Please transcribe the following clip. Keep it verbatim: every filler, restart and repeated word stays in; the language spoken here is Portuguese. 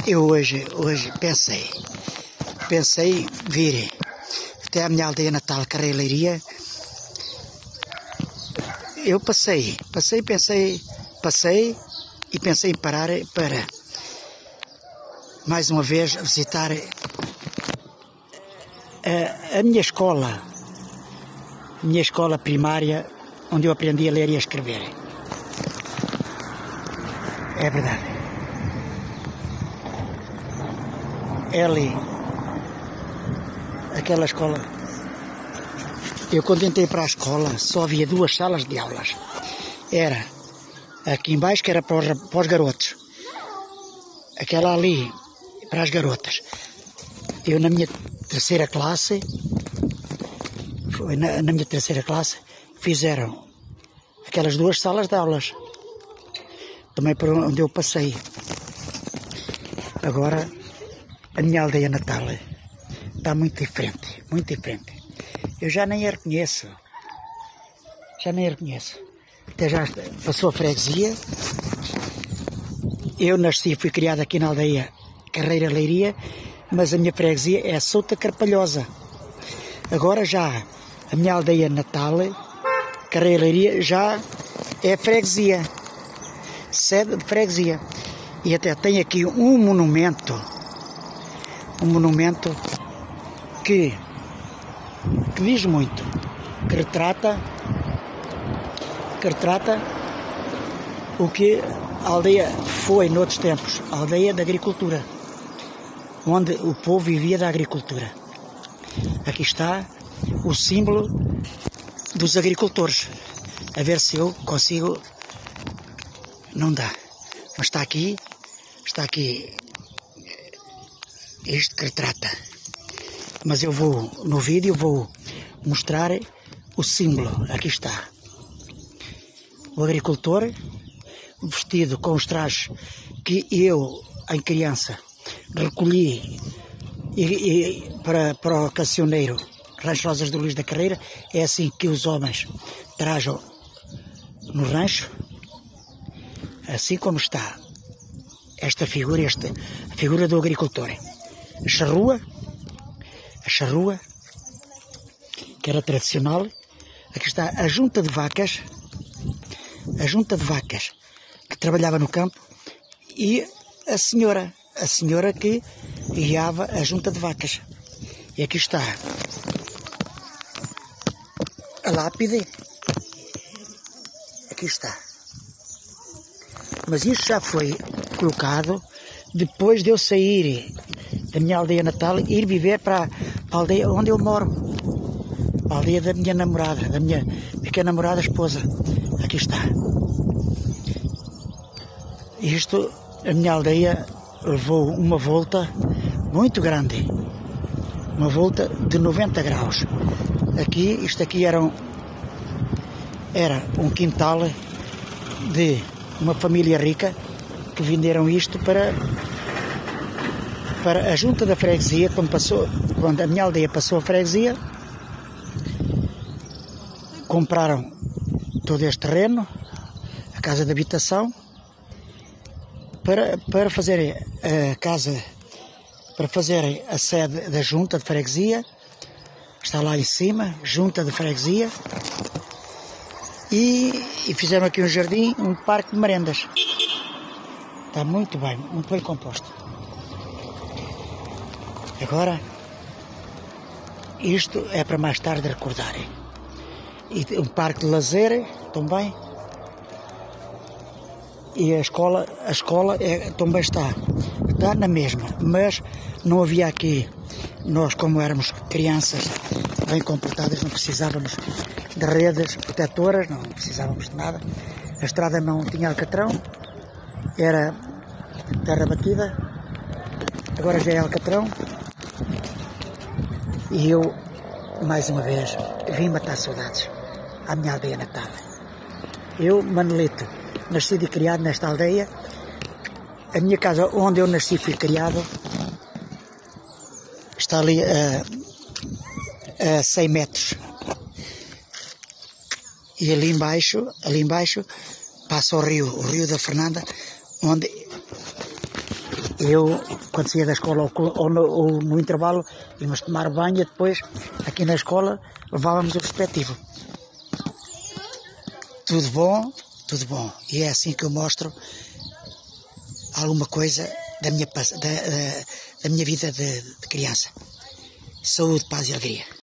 Eu hoje, hoje pensei, pensei vir até a minha aldeia natal, Carreileiria. Eu passei, passei, pensei, passei e pensei em parar para, mais uma vez, visitar a, a minha escola, a minha escola primária, onde eu aprendi a ler e a escrever. É verdade. É ali, aquela escola. Eu quando entrei para a escola só havia duas salas de aulas. Era aqui embaixo, que era para os, para os garotos. Aquela ali, para as garotas. Eu na minha terceira classe, foi na, na minha terceira classe, fizeram aquelas duas salas de aulas. Também por onde eu passei. Agora, a minha aldeia natal está muito diferente, muito diferente. Eu já nem a reconheço. Já nem a reconheço. Até já passou a freguesia. Eu nasci e fui criado aqui na aldeia Carreileiria, mas a minha freguesia é Souta Carpalhosa. Agora já a minha aldeia natal, Carreileiria, já é freguesia. Sede de freguesia. E até tem aqui um monumento. Um monumento que, que diz muito, que retrata, que retrata o que a aldeia foi noutros tempos, a aldeia da agricultura, onde o povo vivia da agricultura. Aqui está o símbolo dos agricultores. A ver se eu consigo. Não dá, mas está aqui, está aqui. Isto que retrata. Mas eu vou, no vídeo, vou mostrar o símbolo. Aqui está. O agricultor, vestido com os trajes que eu, em criança, recolhi e, e, para, para o cancioneiro Rancho Rosas do Luís da Carreira. É assim que os homens trajam no rancho. Assim como está esta figura, esta a figura do agricultor. A charrua, a charrua, que era tradicional. Aqui está a junta de vacas, a junta de vacas que trabalhava no campo, e a senhora, a senhora que guiava a junta de vacas. E aqui está a lápide, aqui está. Mas isto já foi colocado depois de eu sair da minha aldeia natal e ir viver para a aldeia onde eu moro. A aldeia da minha namorada, da minha pequena namorada esposa. Aqui está. Isto, a minha aldeia levou uma volta muito grande. Uma volta de noventa graus. Aqui, isto aqui era um, era um quintal de uma família rica que venderam isto para, para a junta da freguesia. Quando, passou, quando a minha aldeia passou a freguesia, compraram todo este terreno, a casa de habitação, para, para fazerem a casa, para fazerem a sede da junta de freguesia. Está lá em cima, junta de freguesia. E, e fizeram aqui um jardim, um parque de merendas. Está muito bem, muito bem composto. Agora, isto é para mais tarde recordarem. E um parque de lazer também. E a escola, a escola é, também está, está na mesma, mas não havia aqui, nós como éramos crianças bem comportadas, não precisávamos de redes protetoras, não precisávamos de nada. A estrada não tinha alcatrão, era terra batida, agora já é alcatrão. E eu, mais uma vez, vim matar saudades à minha aldeia natal. Eu, Manolito, nascido e criado nesta aldeia. A minha casa, onde eu nasci e fui criado, está ali a, a cem metros. E ali embaixo, ali embaixo, passa o rio, o rio da Fernanda, onde Eu, quando saía da escola ou, ou, no, ou no intervalo, íamos tomar banho e depois, aqui na escola, levávamos o respectivo. Tudo bom, tudo bom. E é assim que eu mostro alguma coisa da minha, da, da, da minha vida de, de criança. Saúde, paz e alegria.